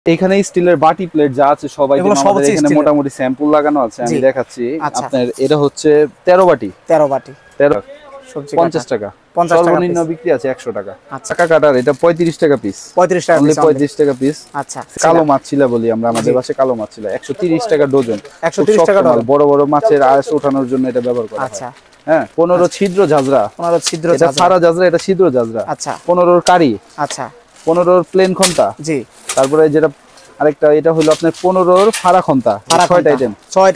এখানে স্টিলের বাটি প্লেট যা আছে সবাই এখানে মোটামুটি স্যাম্পল লাগানো আছে, আমি দেখাচ্ছি আপনার। এটা হচ্ছে 13 বাটি 50 টাকা, সর্বনিম্ন বিক্রি আছে 100 টাকা। টাকা কাটার এটা 35 টাকা পিস, 35 টাকা পিস। আচ্ছা, কালো মাছ ছিল বলি আমরা, আমাদের বাসায় কালো মাছ ছিল 130 টাকা ডজন। 130 টাকা ডজন, বড় বড় মাছের আঁশ ওঠানোর জন্য এটা ব্যবহার করা হয়। আচ্ছা হ্যাঁ, 15 ছিদ্র ঝাজরা, 15 ছিদ্র ঝাজরা, এটা সারা ঝাজরা, এটা ছিদ্র ঝাজরা। আচ্ছা, 15 কারি। আচ্ছা, 15 প্লেন খন্তা। জি, তারপরে যেটা আরেকটা এটা হলো আপনার 15 ফাড়া খন্তা, 6টা আইটেম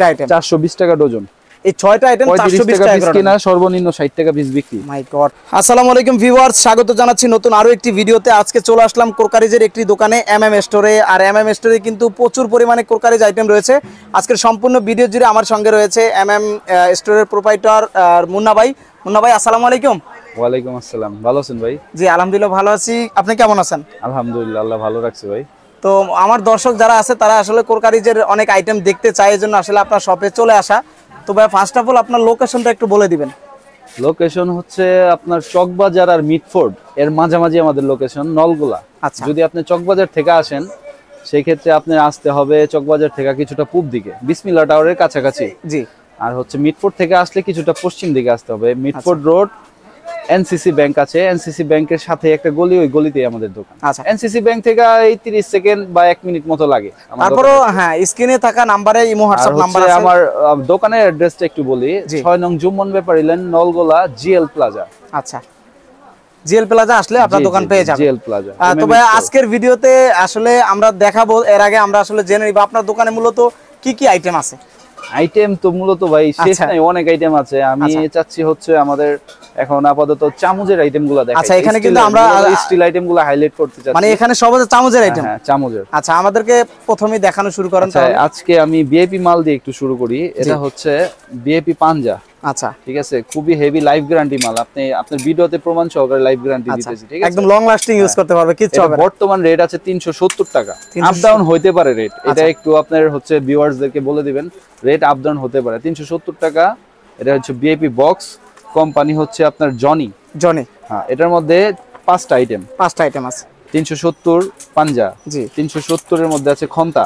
420 টাকা ডজন। এই 6টা আইটেম 420 টাকা পিস কিনা, সর্বনিম্ন 60 টাকা পিস বিক্রি। My God. আসসালামু আলাইকুম ভিউয়ার্স, স্বাগত জানাচ্ছি নতুন আরো একটি ভিডিওতে। আজকে চলে আসলাম ক্রোকারিজের একটি দোকানে, এম.এম.স স্টোরে। আর এম.এম.স স্টোরে কিন্তু প্রচুর পরিমাণে ক্রোকারিজ আইটেম রয়েছে। আজকের সম্পূর্ণ ভিডিও জুড়ে আমার সঙ্গে রয়েছে এম.এম.স স্টোরের প্রোপাইটর মুন্না ভাই। মুন্না ভাই, আসসালামু আলাইকুম। ওয়ালাইকুম আসসালাম, ভালো আছেন ভাই? জি আলহামদুলিল্লাহ ভালো আছি, আপনি কেমন আছেন? আলহামদুলিল্লাহ, আল্লাহ ভালো রাখছে ভাই। তো আমার দর্শক যারা আছে তারা আসলে ক্রোকারিজের অনেক আইটেম দেখতে চায়, এজন্য আসলে আপনার শপে চলে আসা। তো ভাই ফার্স্ট অফ অল আপনার লোকেশনটা একটু বলে দিবেন। লোকেশন হচ্ছে আপনার চকবাজার আর মিটফোর্ড এর মাঝামাঝি আমাদের লোকেশন, নলগোলা। আচ্ছা, যদি আপনি চকবাজার থেকে আসেন সেই ক্ষেত্রে আপনার আসতে হবে চকবাজার থেকে কিছুটা পূব দিকে, বিসমিল্লাহ টাওয়ারের কাছাকাছি। জি। আর হচ্ছে মিটফোর্ড থেকে আসলে কিছুটা পশ্চিম দিকে আসতে হবে। মিটফোর্ড রোড, এনসিসি ব্যাংক আছে, এনসিসি ব্যাংকের সাথে একটা গলি, ওই গলিতেই আমাদের দোকান। আচ্ছা, এনসিসি ব্যাংক থেকে এই 30 সেকেন্ড বা 1 মিনিট মতো লাগে। তারপরে হ্যাঁ, স্ক্রিনে থাকা নম্বরে ইমো হোয়াটসঅ্যাপ নাম্বার আছে। আমার দোকানের অ্যাড্রেসটা একটু বলি, 6 নং Jummon Bepari lane, Nalgola, GL plaza. আচ্ছা, জিএল প্লাজা আসলে আপনার দোকান পেয়ে যাবেন, জিএল প্লাজা। তো ভাই আজকের ভিডিওতে আসলে আমরা দেখাবো, এর আগে আমরা আসলে জেনে নিব আপনার দোকানে মূলত কি কি আইটেম আছে। আইটেম তো মূলত ভাই শেষ নাই, অনেক আইটেম আছে। আমি চাচ্ছি হচ্ছে আমাদের এখন আপাতত চামচের আইটেমগুলো দেখাই। আচ্ছা, এখানে কিন্তু আমরা স্টিল আইটেমগুলো হাইলাইট করতে চাচ্ছি, মানে এখানে সব আছে চামচের আইটেম। হ্যাঁ, চামচের। আচ্ছা, আমাদেরকে প্রথমেই দেখানো শুরু করেন। তাহলে আজকে আমি ভিআইপি মাল দিয়ে একটু শুরু করি। এটা হচ্ছে ভিআইপি পাঞ্জা। আচ্ছা, ঠিক আছে, খুবই হেভি লাইফ গ্যারান্টি মাল। আপনি আপনার ভিডিওতে প্রমাণ সহকারে লাইফ গ্যারান্টি দিতেছি, ঠিক আছে, একদম লং লাস্টিং ইউজ করতে পারবে, কিছু হবে না। বর্তমান রেট আছে 370 টাকা, আপ ডাউন হইতে পারে রেট। এটা একটু আপনার হচ্ছে ভিউয়ার্সদেরকে বলে দিবেন, রেট আপ ডাউন হতে পারে। 370 টাকা। এটা হচ্ছে ভিআইপি বক্স, কোম্পানি হচ্ছে আপনার জনি। হ্যাঁ, এটার মধ্যে 5টা আইটেম আছে। 370 পাঞ্জা। জি, 370 এর মধ্যে আছে খন্তা।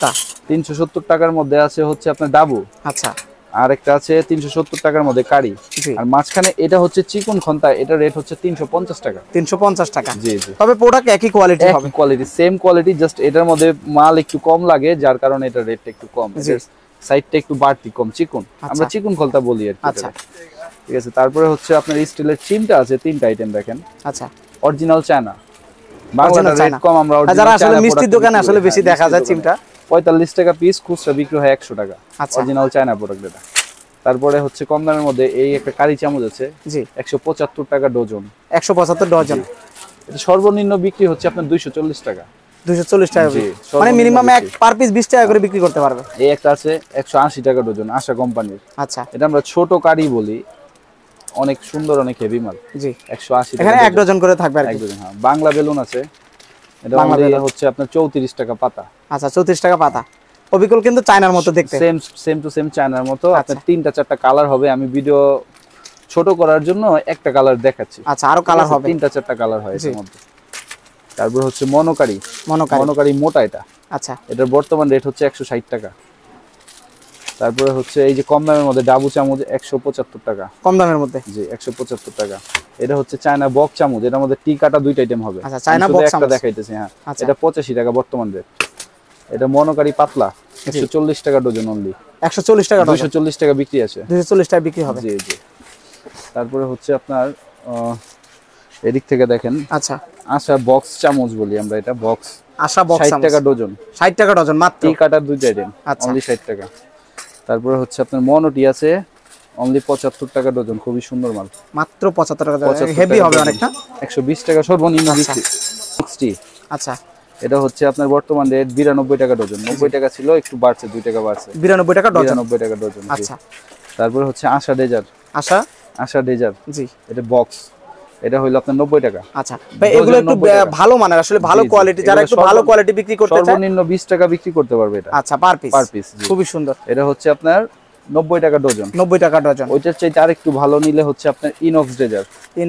370 টাকার মধ্যে আছে হচ্ছে আপনার ডাবু। আচ্ছা, আর একটা আছে 370 টাকার মধ্যে কারি। আর মাঝখানে এটা হচ্ছে চিকন খন্তা, এটা রেট হচ্ছে 350 টাকা। 350 টাকা। জি জি, তবে প্রোডাক্ট একই কোয়ালিটি হবে, কোয়ালিটি সেম কোয়ালিটি, জাস্ট এটার মধ্যে মাল একটু কম লাগে, যার কারণে এটা রেটটা একটু কম, সাইডটা একটু বাড়তি কম, চিকন। আমরা চিকন খন্তা বলি আর কি। আচ্ছা, ঠিক আছে। তারপরে হচ্ছে আপনার স্টিলের চিমটা আছে 3টা আইটেম দেখেন। আচ্ছা, অরিজিনাল চায়না, বাংলাটা রেট কম। আমরা যারা আসলে মিষ্টির দোকানে আসলে বেশি দেখা যায় চিমটা, 45 টাকা পিস, খুচরা বিক্রি হয় 100 টাকা। অরিজিনাল চায়না প্রোডাক্ট এটা। তারপরে হচ্ছে কম দামের মধ্যে এই একটা কারি চামচ আছে। জি, 175 টাকা ডজন। 175 ডজন। এটা সর্বনিম্ন বিক্রি হচ্ছে আপনার 240 টাকা। 240 টাকা, মানে মিনিমাম এক পার পিস 20 টাকা করে বিক্রি করতে পারবে। এই একটা আছে 180 টাকা ডজন, আশা কোম্পানির। আচ্ছা, এটা আমরা ছোট কারি বলি, অনেক সুন্দর, অনেক হেভি মাল। জি, 180 টাকা। এখানে 1 ডজন করে থাকবে আর কি। 1 ডজন। হ্যাঁ, বাংলা বেলুন আছে, এটা হচ্ছে আপনার 34 টাকা পাতা। আচ্ছা, 34 টাকা পাতা। অবিকল কিন্তু চায়নার মতো দেখতে, সেম টু সেম চায়নার মতো। আপনার 3টা 4টা কালার হবে, আমি ভিডিও ছোট করার জন্য একটা কালার দেখাচ্ছি। আচ্ছা, আরো কালার হবে, 3টা 4টা কালার হয় এর মধ্যে। তারপর হচ্ছে মনোকারি মোটা এটা। আচ্ছা, এটার বর্তমান রেট হচ্ছে 160 টাকা। তারপরে হচ্ছে এই যে কম দামের মধ্যে ডাবু চামচ 175 টাকা, কম দামের মধ্যে। জি, 175 টাকা। এটা হচ্ছে চায়না বক্স চামচ, এটার মধ্যে টি কাটা 2টা আইটেম হবে। আচ্ছা, চায়না বক্স একটা দেখাইতেছি। হ্যাঁ, এটা 85 টাকা বর্তমান রেট। এটা মনোকারি পাতলা 140 টাকা ডজন অনলি। 140 টাকা, 240 টাকা বিক্রি আছে, 240 টাকা বিক্রি হবে। জি জি। তারপরে হচ্ছে আপনার এদিক থেকে দেখেন। আচ্ছা, আশা বক্স চামচ বলি আমরা, এটা বক্স আশা বক্স 60 টাকা ডজন। 60 টাকা ডজন মাত্র, টি কাটা 2টা আইটেম অনলি 60 টাকা। তারপরে হচ্ছে আপনার মনোটি আছে অনলি 75 টাকা ডজন, খুবই সুন্দর মাল, মাত্র 75 টাকা ডজন। হেভি হবে অনেকটা, 120 টাকা সর্বনিম্ন বিক্রি। 60। আচ্ছা, এটা হচ্ছে আপনার বর্তমান রেট 92 টাকা ডজন। 90 টাকা ছিল, একটু বাড়ছে, 2 টাকা বাড়ছে, 92 টাকা ডজন। 92 টাকা ডজন। আচ্ছা, তারপরে হচ্ছে আশা ডেজার। আশা ডেজার। জি, এটা বক্স, এটা হলো আপনার 90 টাকা। আচ্ছা ভাই, এগুলো একটু ভালো মানের, আসলে ভালো কোয়ালিটি, যারা একটু ভালো কোয়ালিটি বিক্রি করতে চায় সর্বনিম্ন 20 টাকা বিক্রি করতে পারবে এটা। আচ্ছা, পার পিস। খুবই সুন্দর। এটা হচ্ছে আপনার 90 টাকা ডজন। 90 টাকা ডজন। ওইটার চাইতে আরেকটু ভালো নিলে হচ্ছে আপনার ইনক্স ডেজার।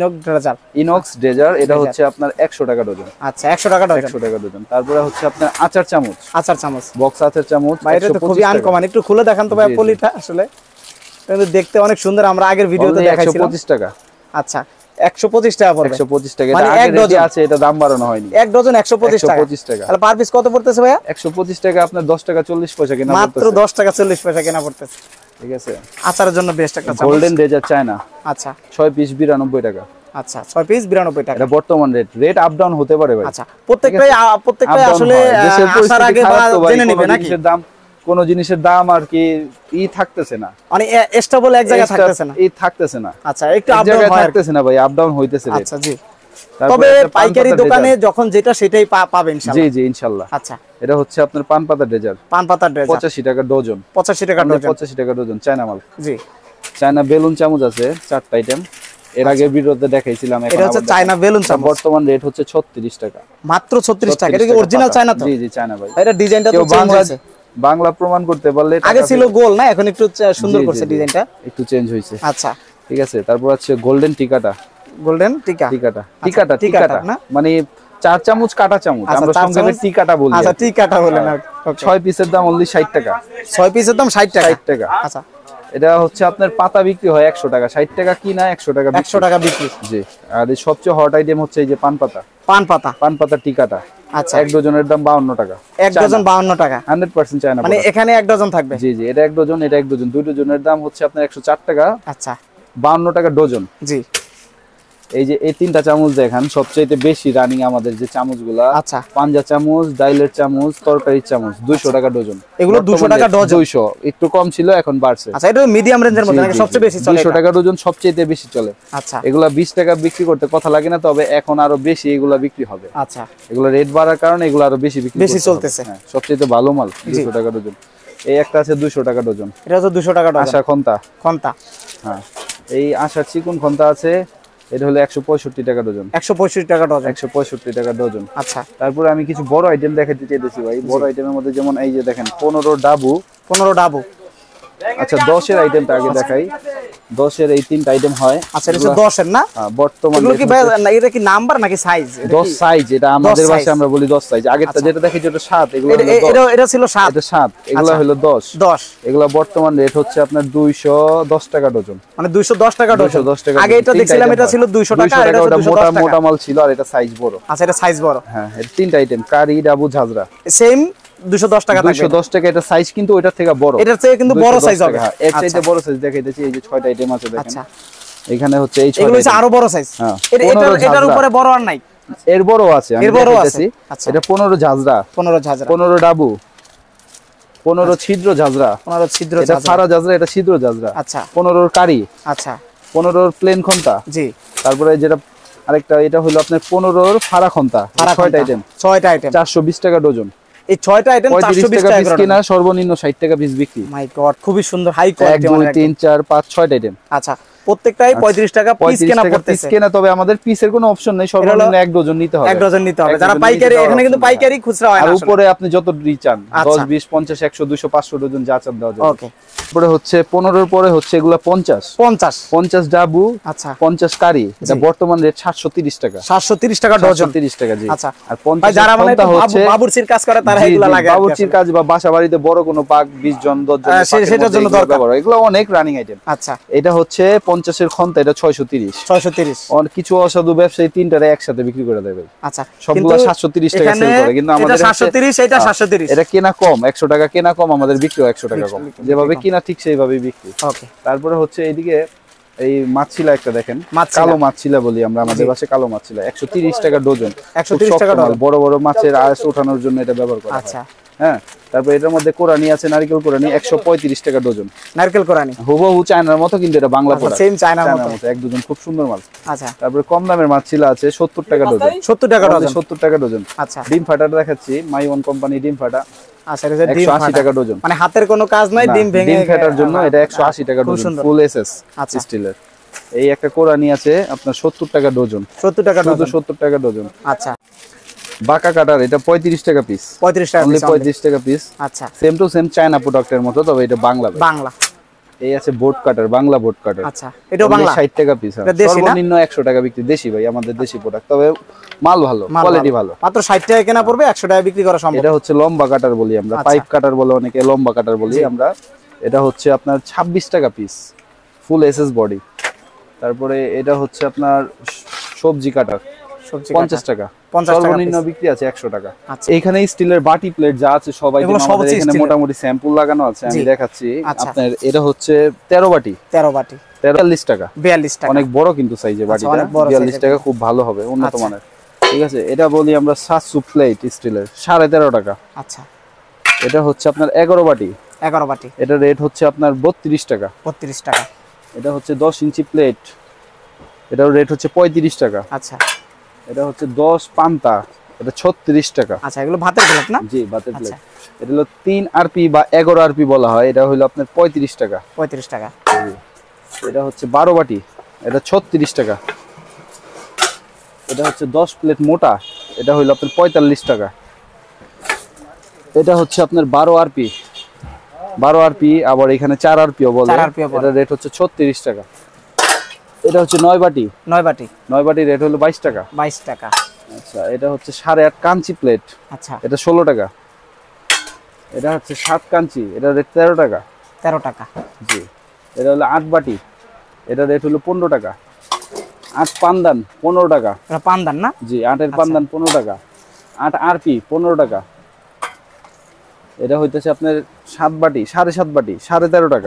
ইনক্স ডেজার এটা হচ্ছে আপনার 100 টাকা ডজন। আচ্ছা 100 টাকা ডজন। 100 টাকা ডজন। তারপরে হচ্ছে আপনার আচার চামচ। আচার চামচ, বক্স আচার চামচ। ভাই এটা তো খুবই আনকমন, একটু খুলে দেখান তো ভাই পলিটা, আসলে কিন্তু দেখতে অনেক সুন্দর, আমরা আগের ভিডিওতে দেখাইছিলাম। 125 টাকা। আচ্ছা 125 টাকা পড়বে। 125 টাকা। মানে এক ডজন আছে, এটা দাম বাড়ানো হয়নি। এক ডজন 125 টাকা। 125 টাকা। তাহলে পার পিস কত পড়তেছে ভাইয়া? 125 টাকা আপনার 10 টাকা 40 পয়সা কেনা পড়তেছে। মাত্র 10 টাকা 40 পয়সা কেনা পড়তেছে। ঠিক আছে। আচারের জন্য বেস্ট একটা চামচ। গোল্ডেন ডেজার চায়না। আচ্ছা 6 পিস 92 টাকা। আচ্ছা 6 পিস 92 টাকা। এটা বর্তমান রেট আপ ডাউন হতে পারে ভাই। আচ্ছা প্রত্যেকটাই আসলে আসার আগে জেনে নেবেন নাকি? দাম কোন জিনিসের দাম আর কি থাকতেছে না, মানে স্টেবল এক জায়গায় থাকতেছে না, থাকতেছে না। আচ্ছা একটু আপ ডাউন থাকতেছে না ভাই, আপ ডাউন হইতেছে। আচ্ছা জি। তবে পাইকারি দোকানে যখন যেটা সেটাই পাবেন ইনশাআল্লাহ। জি জি ইনশাআল্লাহ। আচ্ছা এটা হচ্ছে আপনার পান পাতা ডেজার। 85 টাকা ডজন। 85 টাকা ডজন চায়না মাল। জি। চায়না বেলুন চামচ আছে 4টা আইটেম। এর আগে ভিডিওতে দেখাইছিলাম। এটা হচ্ছে চায়না বেলুন চামচ। বর্তমান রেট হচ্ছে 36 টাকা। মাত্র 36 টাকা। এটা কি অরিজিনাল চায়না তো? জি জি চায়না ভাই। এটা ডিজাইনটা তো চেঞ্জ হয়েছে। বাংলা প্রমাণ করতে পারলে। আগে ছিল গোল না, এখন একটু সুন্দর করছে ডিজাইনটা, একটু চেঞ্জ হয়েছে। আচ্ছা ঠিক আছে। তারপর আছে গোল্ডেন টিকাটা। গোল্ডেন টিকাটা না মানে 4 চামচ কাটা চামচ, আমরা সংক্ষেপে টিকাটা বলি। আচ্ছা টিকাটা বলেন। 6 পিসের দাম অনলি 60 টাকা। 6 পিসের দাম 60 টাকা। 60 টাকা। আচ্ছা এটা হচ্ছে আপনার পাতা বিক্রি হয় 100 টাকা। 60 টাকা কিনা 100 টাকা। 100 টাকা বিক্রি। জি। আর এই সবচেয়ে হট আইটেম হচ্ছে এই যে পান পাতা টিকাটা। আচ্ছা এক ডজনের দাম 52 টাকা। এক ডজন 52 টাকা। 100% চায়না। মানে এখানে এক ডজন থাকবে। জি জি এটা এক ডজন, এটা এক ডজন। দুই ডজনের দাম হচ্ছে আপনার 104 টাকা। আচ্ছা 52 টাকা ডজন। জি। এই যে এই 3টা চামচ দেখেন সবচেয়ে বেশি রানিং আমাদের যে চামচগুলা। আচ্ছা পাঞ্জা চামচ, ডাইলের চামচ, তরকারির চামচ 200 টাকা ডজন। এগুলো 200 টাকা ডজন। 200 একটু কম ছিল, এখন বাড়ছে। আচ্ছা এটা মিডিয়াম রেঞ্জের মধ্যে নাকি সবচেয়ে বেশি চলে? 200 টাকা ডজন সবচেয়ে বেশি চলে। আচ্ছা এগুলা 20 টাকা বিক্রি করতে কথা লাগে না, তবে এখন আরো বেশি এগুলা বিক্রি হবে। আচ্ছা এগুলা রেট বাড়ার কারণে এগুলা আরো বেশি চলতেছে। হ্যাঁ সবচেয়ে ভালো মাল 200 টাকা ডজন। এই একটা আছে 200 টাকা ডজন। এটা তো 200 টাকা ডজন। আশা খন্তা। হ্যাঁ এই আশার চিকন খন্তা আছে, এটা হলো 165 টাকা ডজন। 165 টাকা ডজন। 165 টাকা ডজন। আচ্ছা তারপরে আমি কিছু বড় আইটেম দেখাতে চাইতেছি ভাই। বড় আইটেমের মধ্যে যেমন এই যে দেখেন 15 ডাবু। আচ্ছা 10 এর আইটেমটা আগে দেখাই। 10 এর এই 3টা আইটেম হয়। আচ্ছা এটা 10 এর না? হ্যাঁ বর্তমানে এগুলো কি ভাই এটা কি নাম্বার নাকি সাইজ? 10 সাইজ, এটা আমাদের ভাষায় আমরা বলি 10 সাইজ। আগেরটা যেটা দেখি যেটা 7, এগুলো এটা ছিল 7। এটা 7, এগুলো হলো 10। এগুলো বর্তমান রেট হচ্ছে আপনার 210 টাকা ডজন। মানে 210 টাকা ডজন। 210 টাকা। আগে এটা দেখছিলাম এটা ছিল 200 টাকা, আর এটা 210 টাকা। মোটা মাল ছিল আর এটা সাইজ বড়। আচ্ছা এটা সাইজ বড়। হ্যাঁ এটা 3টা আইটেম, কারি, ডাবু, ঝাজরা। সেম 210 টাকা থাকবে। 210 টাকা। এটা সাইজ কিন্তু ওইটার থেকে বড়। এটার থেকে কিন্তু বড় সাইজ হবে। হ্যাঁ এর চাইতে বড় সাইজ দেখাইতেছি। এই যে 6টা আইটেম আছে দেখেন। আচ্ছা এখানে হচ্ছে এই 6টা। এগুলো হচ্ছে আরো বড় সাইজ। হ্যাঁ এটার উপরে বড় আর নাই। এর বড় আছে, আমি দেখাইতেছি। এটা 15 ঝাজরা। 15 ডাবু। 15 ছিদ্র ঝাজরা। এটা সারা ঝাজরা, এটা ছিদ্র ঝাজরা। আচ্ছা 15 কারি। আচ্ছা 15 প্লেন খন্তা। জি। তারপরে যেটা আরেকটা এটা হলো আপনার 15 ফাড়া খন্তা। 6টা আইটেম। 420 টাকা ডজন। এই 6টা আইটেম 420 টাকা পিস কিনা, সর্বনিম্ন 60 টাকা পিস বিক্রি। মাই গড খুবই সুন্দর হাই কোয়ালিটি। 1 2 3 4 5 6টা আইটেম। আচ্ছা প্রত্যেকটাই 35 টাকা পিস কেনা পড়তেছে। তবে আমাদের পিসের কোনো অপশন নাই, সর্বনিম্ন 1 ডজন নিতে হবে। 1 ডজন নিতে হবে। যারা পাইকারি, এখানে কিন্তু পাইকারি খুচরা হয় না। আর উপরে আপনি যত চান 10 20 50 100 200 500 ডজন যা চান দেওয়া যাবে। ওকে। পরে হচ্ছে 15 এর পরে হচ্ছে এগুলা 50 ডাবু। আচ্ছা 50 কারি। এটা বর্তমান রেট 730 টাকা। 730 টাকা ডজন। 730 টাকা জি। আচ্ছা আর 50 যারা মানে বাবুর্চির কাজ করে তারা এগুলা লাগে। বাবুর্চির কাজ বা বাসা বাড়িতে বড় কোনো পাক 20 জন 10 জন সেটার জন্য দরকার। এগুলো অনেক রানিং আইটেম। আচ্ছা এটা হচ্ছে 50 এর খন্তা, এটা 630। অন কিছু অসাধু ব্যবসায়ী তিনটারে একসাথে বিক্রি করে দেবে। আচ্ছা সবগুলো 730 টাকা সেল করে, কিন্তু আমাদের এটা 730, এটা 730। এটা কেনা কম, 100 টাকা কেনা কম, আমাদের বিক্রিও 100 টাকা কম। যেভাবে কিনা ঠিক সেইভাবেই বিক্রি। ওকে। তারপরে হচ্ছে এইদিকে এই মাছছিলা একটা দেখেন, কালো মাছছিলা বলি আমরা আমাদের ভাষায়, কালো মাছছিলা 130 টাকা ডজন। 130 টাকা ডজন। বড় বড় মাছের আঁশ ওঠানোর জন্য এটা ব্যবহার করা হয়। আচ্ছা হ্যাঁ। তারপর এটার মধ্যে কোরানি আছে, নারকেল কোরানি 135 টাকা ডজন। নারকেল কোরানি হুবহু চায়নার মতো, কিন্তু এটা বাংলা প্রোডাক্ট। সেম চায়নার মতো, এক ডজন খুব সুন্দর মাল। আচ্ছা। তারপরে কম দামের মাছছিলা আছে 70 টাকা ডজন। 70 টাকা ডজন। 70 টাকা ডজন। আচ্ছা। ডিম ফাটাটা দেখাচ্ছি, মাই ওন কোম্পানি ডিম ফাটা। আচ্ছা এটা ডিম 180 টাকা ডজন। মানে হাতের কোনো কাজ নাই, ডিম ভেঙে ডিম ফাটার জন্য এটা 180 টাকা ডজন, ফুল এসএস স্টিলের। এই একটা কোরানি আছে আপনার 70 টাকা ডজন। 70 টাকা ডজন। 70 টাকা ডজন। আচ্ছা। বাঁকা কাটার এটা 35 টাকা পিস। 35 টাকা পিস। 35 টাকা পিস। আচ্ছা। সেম টু সেম চায়না প্রোডাক্টের মতো, তবে এটা বাংলা। এই আছে board cutter, Bangla board cutter. আচ্ছা, এটাও বাংলা, 60 টাকা পিস। সর্বনিম্ন 100 টাকা বিক্রি, দেশি ভাই, আমাদের দেশি প্রোডাক্ট, তবে মাল ভালো, কোয়ালিটি ভালো। মাত্র 60 টাকা কেনা পড়বে, 100 টাকা বিক্রি করা সম্ভব। এটা হচ্ছে লম্বা কাটার বলি আমরা, পাইপ কাটার বলে অনেকে, লম্বা কাটার বলি আমরা। এটা হচ্ছে আপনার 26 টাকা পিস, ফুল এসএস বডি। তারপরে এটা হচ্ছে আপনার সবজি কাটার, 50 টাকা। সর্বনিম্ন বিক্রি আছে 100 টাকা। এইখানে স্টিলের বাটি প্লেট যা আছে সবাই আমাদের এখানে মোটামুটি স্যাম্পল লাগানো আছে, আমি দেখাচ্ছি আপনার। এটা হচ্ছে 13 বাটি, 43 টাকা, 42 টাকা, অনেক বড় কিন্তু সাইজে বাটিটা, 42 টাকা, খুব ভালো হবে, উন্নত মানের। ঠিক আছে, এটা বলি আমরা সাতসু প্লেট স্টিলের, 13.5 টাকা। আচ্ছা, এটা হচ্ছে আপনার 11 বাটি, এটা রেট হচ্ছে আপনার 32 টাকা। এটা হচ্ছে 10 ইঞ্চি প্লেট, এটার রেট হচ্ছে 35 টাকা। আচ্ছা, এটা হচ্ছে 10 পান্তা, এটা 36 টাকা। আচ্ছা, এগুলো ভাতের প্লেট না? জি, ভাতের প্লেট। এটা হলো 3 আরপি বা 11 আরপি বলা হয়, এটা হলো আপনার 35 টাকা। এটা হচ্ছে 12 বাটি, এটা 36 টাকা। এটা হচ্ছে 10 প্লেট মোটা, এটা হলো আপনার 45 টাকা। এটা হচ্ছে আপনার 12 আরপি, আবার এখানে 4 আরপিও বলে, এটা রেট হচ্ছে 36 টাকা। এটা হচ্ছে 9 বাটি, রেট হলো 22 টাকা। আচ্ছা, এটা হচ্ছে 8.5 কাঞ্চি প্লেট, আচ্ছা, এটা 16 টাকা। এটা হচ্ছে 7 কাঞ্চি, এটা রেট 13 টাকা। জি। এটা হলো 8 বাটি, এটা রেট হলো 15 টাকা। 8 পান্দান 15 টাকা। এটা পান্দান না? জি, 8 এর পান্দান 15 টাকা। 8 আরপি 15 টাকা। এটা হইতেছে আপনার 7 বাটি, 7.5 বাটি, 13.5 টাকা।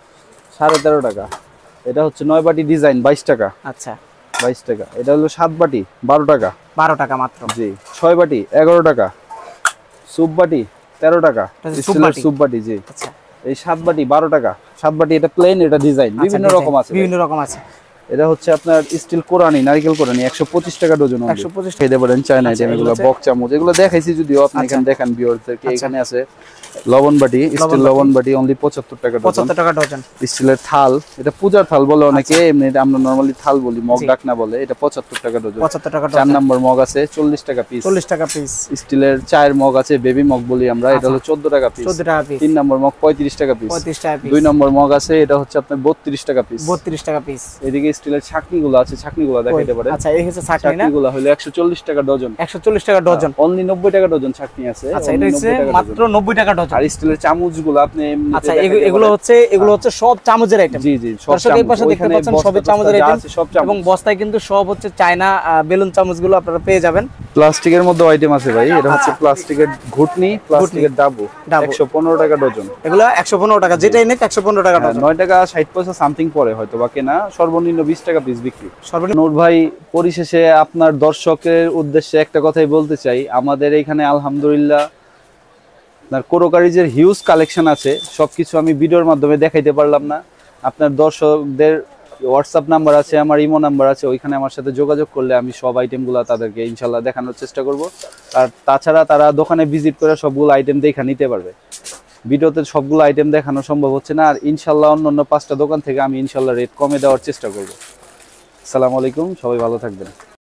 এটা হচ্ছে 9 বাটি ডিজাইন, 22 টাকা। আচ্ছা, 22 টাকা। এটা হলো 7 বাটি, 12 টাকা মাত্র। জি। 6 বাটি 11 টাকা। সুপ বাটি 13 টাকা, স্টিলের সুপ বাটি। জি। আচ্ছা, এই 7 বাটি 12 টাকা। 7 বাটি, এটা প্লেন, এটা ডিজাইন, বিভিন্ন রকম আছে। এটা হচ্ছে আপনার স্টিল কোরানি, নারকেল কোরানি, 125 টাকা ডজন। 125 খেতে পারেন। চায়না আইটেম এগুলো, বক চামচ এগুলো দেখাইছি যদিও, আপনি এখানে দেখেন ভিউয়ারদেরকে। এখানে আছে লবণ বাটি, স্টিল লবণ বাটি, অনলি 75 টাকা ডজন। স্টিলের থাল, এটা পূজার থাল বলে অনেকে, এমনি আমরা নরমালি থাল বলি, মগ ডাকনা বলে। এটা 75 টাকা ডজন। 4 নম্বর মগ আছে 40 টাকা পিস। স্টিলের চায়ের মগ আছে, বেবি মগ বলি আমরা, এটা হলো 14 টাকা পিস। 3 নম্বর মগ 35 টাকা পিস। 2 নম্বর মগ আছে, এটা হচ্ছে আপনার 32 টাকা পিস। এদিকে স্টিলের ছাকনিগুলো আছে, ছাকনিগুলো দেখাইতে পারে। আচ্ছা, এই হচ্ছে ছাকনিগুলো হলো 140 টাকা ডজন। 140 টাকা ডজন, অনলি 90 টাকা ডজন ছাকনি আছে। আচ্ছা, এটা হচ্ছে মাত্র 90 টাকা ডজন। আর স্টিলের চামচগুলো আপনি, আচ্ছা, এগুলো হচ্ছে সব চামচের আইটেম। জি, সব দর্শক এই পাশে দেখতে পাচ্ছেন সবই চামচের আইটেম, এবং বস্তায় কিন্তু সব হচ্ছে চায়না বেলুন চামচগুলো আপনারা পেয়ে যাবেন। প্লাস্টিকের মধ্যে আইটেম আছে ভাই, এটা হচ্ছে প্লাস্টিকের ঘুটনি, প্লাস্টিকের ডাবু, 115 টাকা ডজন। এগুলো 115 টাকা, যেটাই নেক 115 টাকা ডজন। 9 টাকা 60 পয়সা সামথিং পরে হয়তো বা কেনা, সর্বনিম্ন 20 টাকা পিস বিক্রি। নূর ভাই, পরিশেষে আপনার দর্শকের উদ্দেশ্যে একটা কথাই বলতে চাই, আমাদের এখানে আলহামদুলিল্লাহ আপনার ক্রোকারিজের হিউজ কালেকশন আছে। সবকিছু আমি ভিডিওর মাধ্যমে দেখাইতে পারলাম না। আপনার দর্শকদের হোয়াটসঅ্যাপ নাম্বার আছে, আমার ইমো নাম্বার আছে, ওইখানে আমার সাথে যোগাযোগ করলে আমি সব আইটেমগুলো তাদেরকে ইনশাল্লাহ দেখানোর চেষ্টা করব। আর তাছাড়া তারা দোকানে ভিজিট করে সবগুলো আইটেম দেখে নিতে পারবে। ভিডিওতে সবগুলো আইটেম দেখানো সম্ভব হচ্ছে না, আর ইনশাল্লাহ অন্য 5টা দোকান থেকে আমি ইনশাল্লাহ রেট কমে দেওয়ার চেষ্টা করব। আসসালামু আলাইকুম, সবাই ভালো থাকবেন।